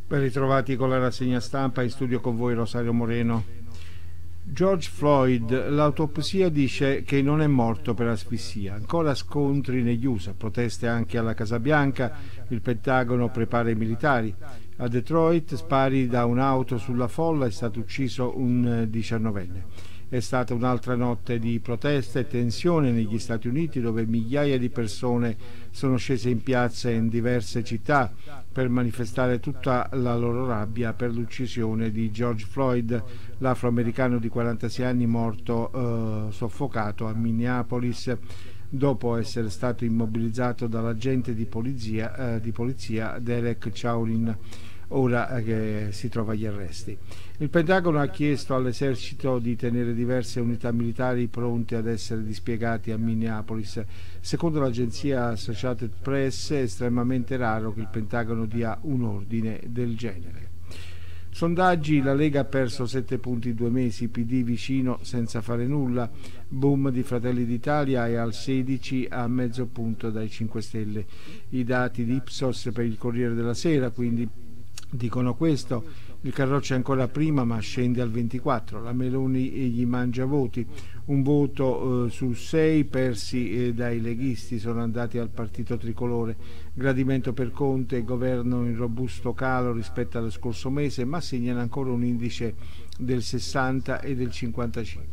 Ben ritrovati con la rassegna stampa, in studio con voi Rosario Moreno. George Floyd, l'autopsia dice che non è morto per asfissia. Ancora scontri negli USA, proteste anche alla Casa Bianca, il Pentagono prepara i militari. A Detroit, spari da un'auto sulla folla, è stato ucciso un 19enne. È stata un'altra notte di proteste e tensione negli Stati Uniti, dove migliaia di persone sono scese in piazza in diverse città per manifestare tutta la loro rabbia per l'uccisione di George Floyd, l'afroamericano di 46 anni morto soffocato a Minneapolis dopo essere stato immobilizzato dall'agente di polizia Derek Chauvin, ora che si trova agli arresti. Il Pentagono ha chiesto all'esercito di tenere diverse unità militari pronte ad essere dispiegate a Minneapolis. Secondo l'agenzia Associated Press è estremamente raro che il Pentagono dia un ordine del genere. Sondaggi: la Lega ha perso 7 punti in 2 mesi, PD vicino senza fare nulla, boom di Fratelli d'Italia è al 16 a mezzo punto dai 5 Stelle. I dati di Ipsos per il Corriere della Sera quindi dicono questo: il Carroccio è ancora prima ma scende al 24, la Meloni gli mangia voti, un voto su 6 persi dai leghisti sono andati al partito tricolore, gradimento per Conte, governo in robusto calo rispetto allo scorso mese ma segnano ancora un indice del 60 e del 55.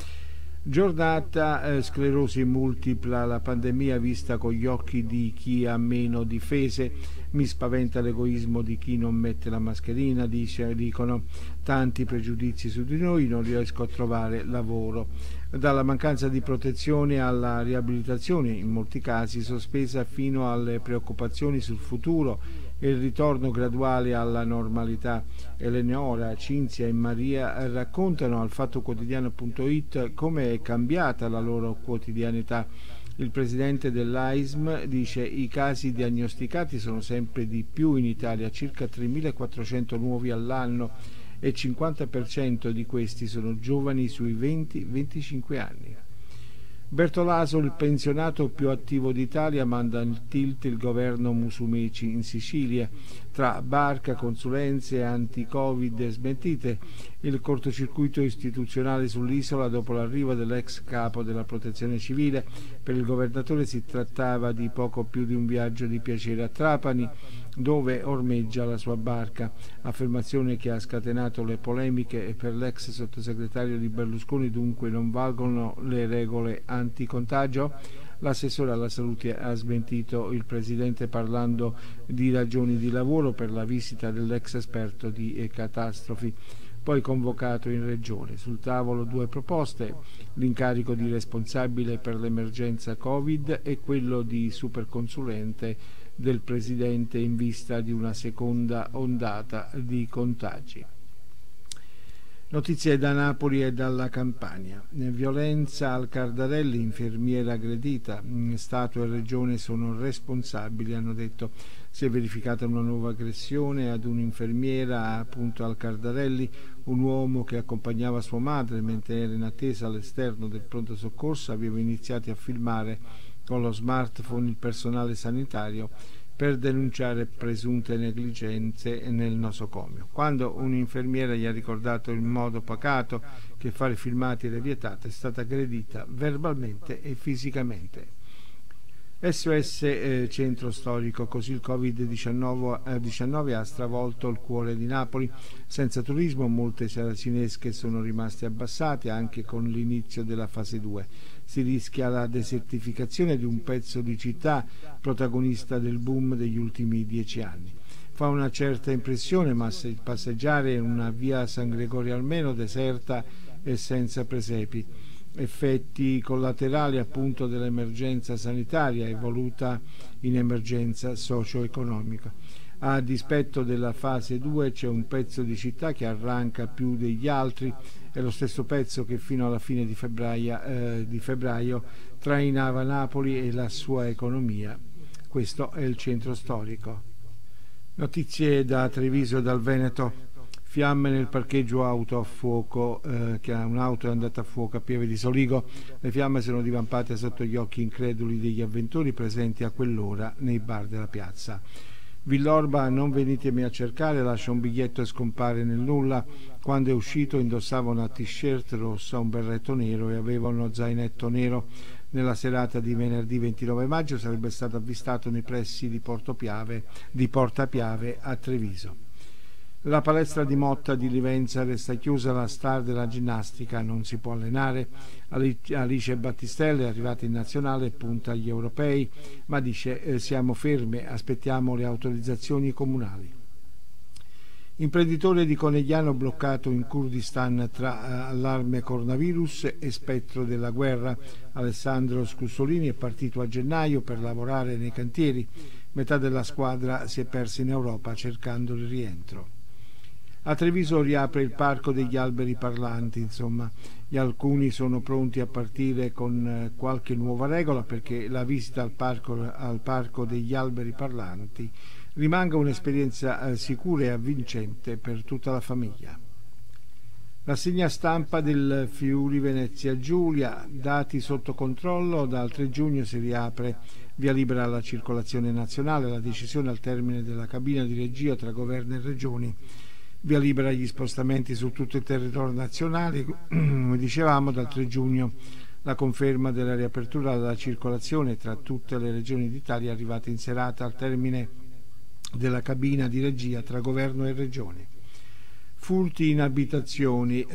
Giornata sclerosi multipla, la pandemia vista con gli occhi di chi ha meno difese, mi spaventa l'egoismo di chi non mette la mascherina, dicono tanti pregiudizi su di noi, non riesco a trovare lavoro. Dalla mancanza di protezione alla riabilitazione, in molti casi sospesa fino alle preoccupazioni sul futuro e il ritorno graduale alla normalità. Eleonora, Cinzia e Maria raccontano al fattoquotidiano.it come è cambiata la loro quotidianità. Il presidente dell'AISM dice: i casi diagnosticati sono sempre di più in Italia, circa 3.400 nuovi all'anno e 50% di questi sono giovani sui 20-25 anni. Bertolaso, il pensionato più attivo d'Italia, manda in tilt il governo Musumeci in Sicilia. Tra barca, consulenze, anti-Covid e smentite, il cortocircuito istituzionale sull'isola dopo l'arrivo dell'ex capo della protezione civile. Per il governatore si trattava di poco più di un viaggio di piacere a Trapani, dove ormeggia la sua barca, affermazione che ha scatenato le polemiche. E per l'ex sottosegretario di Berlusconi dunque non valgono le regole anticontagio? L'assessore alla salute ha smentito il presidente parlando di ragioni di lavoro per la visita dell'ex esperto di catastrofi, poi convocato in regione. Sul tavolo 2 proposte: l'incarico di responsabile per l'emergenza Covid e quello di superconsulente del presidente in vista di una seconda ondata di contagi. Notizie da Napoli e dalla Campania. Violenza al Cardarelli, infermiera aggredita. Stato e Regione sono responsabili, hanno detto. Si è verificata una nuova aggressione ad un'infermiera appunto al Cardarelli. Un uomo che accompagnava sua madre mentre era in attesa all'esterno del pronto soccorso aveva iniziato a filmare con lo smartphone il personale sanitario per denunciare presunte negligenze nel nosocomio. Quando un'infermiera gli ha ricordato in modo pacato che fare filmati era vietato, è stata aggredita verbalmente e fisicamente. SOS Centro Storico, così il Covid-19 ha stravolto il cuore di Napoli. Senza turismo molte saracinesche sono rimaste abbassate anche con l'inizio della fase 2. Si rischia la desertificazione di un pezzo di città protagonista del boom degli ultimi 10 anni. Fa una certa impressione, ma se passeggiare in una via San Gregorio almeno deserta e senza presepi. Effetti collaterali appunto dell'emergenza sanitaria evoluta in emergenza socio-economica. A dispetto della fase 2 c'è un pezzo di città che arranca più degli altri, è lo stesso pezzo che fino alla fine di febbraio trainava Napoli e la sua economia. Questo è il centro storico. Notizie da Treviso e dal Veneto. Fiamme nel parcheggio auto a fuoco, che un'auto è andata a fuoco a Pieve di Soligo. Le fiamme sono divampate sotto gli occhi increduli degli avventori presenti a quell'ora nei bar della piazza. Villorba, non venitemi a cercare, lascia un biglietto e scompare nel nulla. Quando è uscito indossava una t-shirt rossa, un berretto nero e aveva uno zainetto nero. Nella serata di venerdì 29 maggio sarebbe stato avvistato nei pressi di Porta Piave a Treviso. La palestra di Motta di Livenza resta chiusa, la star della ginnastica non si può allenare. Alice Battistelli è arrivata in nazionale, punta agli europei, ma dice siamo ferme, aspettiamo le autorizzazioni comunali. Imprenditore di Conegliano bloccato in Kurdistan tra allarme coronavirus e spettro della guerra. Alessandro Scussolini è partito a gennaio per lavorare nei cantieri. Metà della squadra si è persa in Europa cercando il rientro. A Treviso riapre il Parco degli Alberi Parlanti, insomma, alcuni sono pronti a partire con qualche nuova regola perché la visita al Parco degli Alberi Parlanti rimanga un'esperienza sicura e avvincente per tutta la famiglia. Rassegna stampa del Friuli Venezia Giulia, dati sotto controllo, dal 3 giugno si riapre via libera alla circolazione nazionale, la decisione al termine della cabina di regia tra governo e regioni. Via libera agli spostamenti su tutto il territorio nazionale, come dicevamo, dal 3 giugno la conferma della riapertura della circolazione tra tutte le regioni d'Italia arrivata in serata al termine della cabina di regia tra governo e regioni. Furti in abitazioni,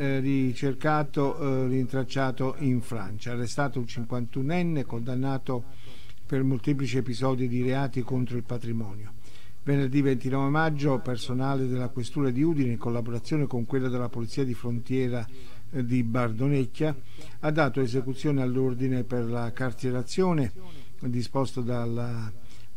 rintracciato in Francia, arrestato un 51enne condannato per molteplici episodi di reati contro il patrimonio. Venerdì 29 maggio personale della Questura di Udine in collaborazione con quella della Polizia di Frontiera di Bardonecchia ha dato esecuzione all'ordine per la carcerazione disposto dalla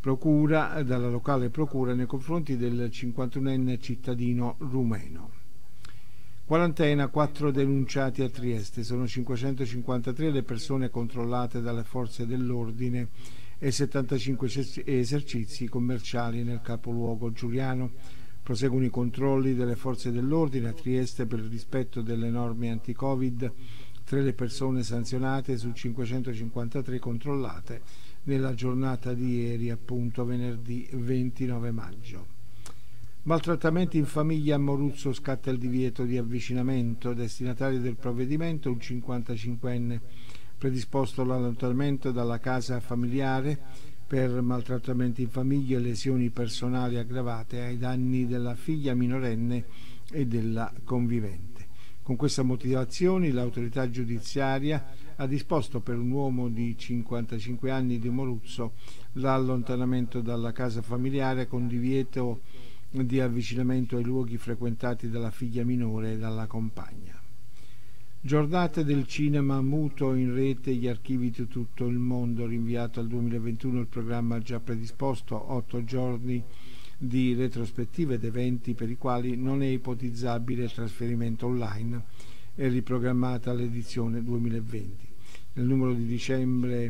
locale procura nei confronti del 51enne cittadino rumeno. Quarantena, 4 denunciati a Trieste, sono 553 le persone controllate dalle forze dell'ordine e 75 esercizi commerciali nel capoluogo giuliano. Proseguono i controlli delle forze dell'ordine a Trieste per il rispetto delle norme anti-Covid. 3 le persone sanzionate su 553 controllate nella giornata di ieri, appunto venerdì 29 maggio. Maltrattamenti in famiglia, a Moruzzo scatta il divieto di avvicinamento. Destinatario del provvedimento un 55enne predisposto allontanamento dalla casa familiare per maltrattamenti in famiglia e lesioni personali aggravate ai danni della figlia minorenne e della convivente. Con questa motivazione l'autorità giudiziaria ha disposto per un uomo di 55 anni di Moruzzo l'allontanamento dalla casa familiare con divieto di avvicinamento ai luoghi frequentati dalla figlia minore e dalla compagna. Giornate del cinema muto in rete, gli archivi di tutto il mondo, rinviato al 2021 il programma già predisposto, 8 giorni di retrospettive ed eventi per i quali non è ipotizzabile il trasferimento online, è riprogrammata l'edizione 2020. Nel numero di dicembre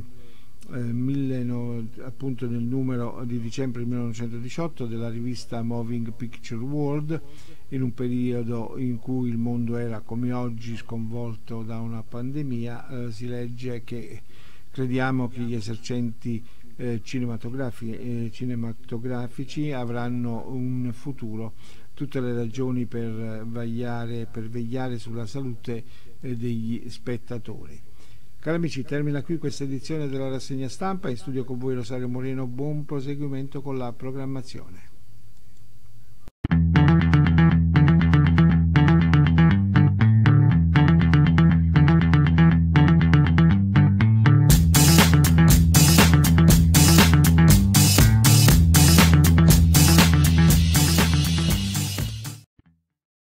appunto nel numero di dicembre 1918 della rivista Moving Picture World, in un periodo in cui il mondo era come oggi sconvolto da una pandemia, si legge che crediamo che gli esercenti cinematografici avranno un futuro, tutte le ragioni per vegliare sulla salute degli spettatori. Cari amici, termina qui questa edizione della rassegna stampa. In studio con voi Rosario Moreno, buon proseguimento con la programmazione.